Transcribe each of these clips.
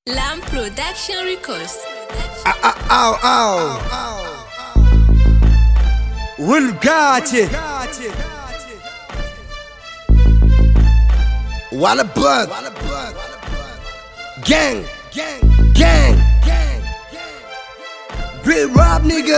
Lampro Records. Real Gathie. Walla bug. Gang. Real rap nigga.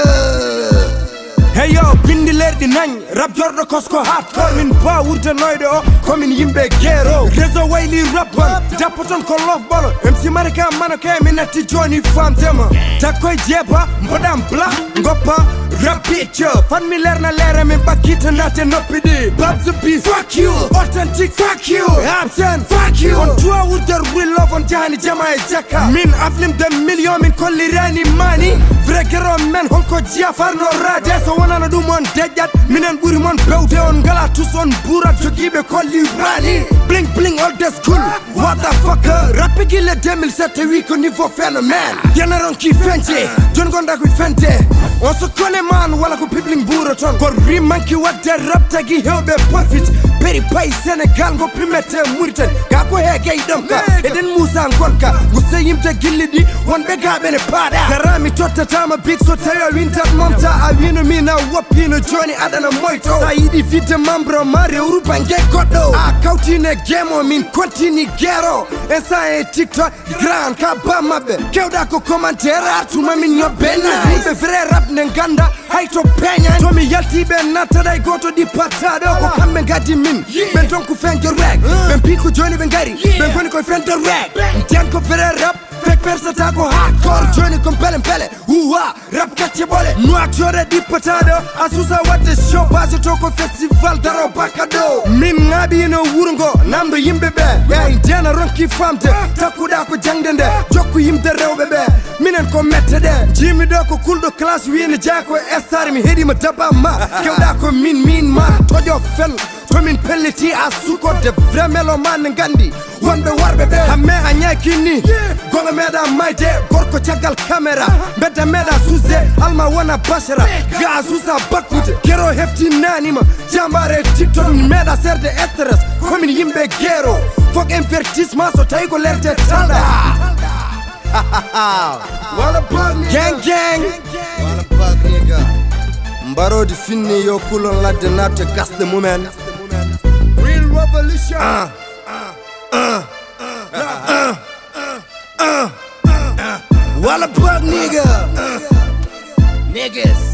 Hey yo, bindi lerdi nañ rap jordo kosko hardcore min ba wurta noyde o komin yimbe gero rezo wayli rap ban japoton ko lof bolo MC Marika manoke minati joni famtema takoy jeba mbodam bla ngoppa rap picture fan mi lerna lera min bakita nate nopidi babs beef fuck you authentic fuck you absent fuck you on toi wurta real love on jahani jama e jaka min aflim de million min kollirani mani vrai gero men holko jiafar no rade so nana dum on dejjat minen buri mon bewde on ngala tous on burat jogibe kolli rani bling bling all the school what the fuck rapigi le 2007 wi ko niveau phénomène generon ki fente jon gonda ko fente on se connaît man wala ko pibling buraton ko rimanki wadde rap tagi hewbe profit peri pay Sénégal go primete murten ga ko hege donka eden musa gonka gusse yimte gillidi wonbe gabe ne pada karami tottatama big so tayo winter monta a wino mina wapino Johnny adana moito saidi fite mambro mare urubange godo a kautine gemo min continue gero esa e TikTok grand kabama be kewda ko commentaire tuma min yobena be vrai rap ne ganda hayto penya to mi yalti be natada goto di patado ko kambe gadi min ben donc fenge reg ben piko Johnny ben gari ben koni ko fente reg tian ko vrai rap fek persata ko hardcore Johnny ko pele uwa rap katye bole noa chore di patado asusa wadde show base toko festival daro bakado min ngabi no wurungo namdo yimbe be ya indiana ronki famte takuda ko jangdende jokku yimde rewbe be minen ko mettede jimi do ko kuldo class wiine jako estar mi hedi ma daba ma kewda ko min ma tojo fel to min pelliti asuko de vrai meloman ngandi wonbe warbe be hamme anyakini gonga meda mayde gorko tagal camera bedda meda suze alma wana bashara ga susa bakude gero hefti nanima jambare TikTok meda serde stress komin yimbe gero fok invertissement so tay ko lerte tanda wala bug gang wala bug nigga mbaro di finni yo kulon ladde natte gasde mumen real revolution wala bug nigga niggas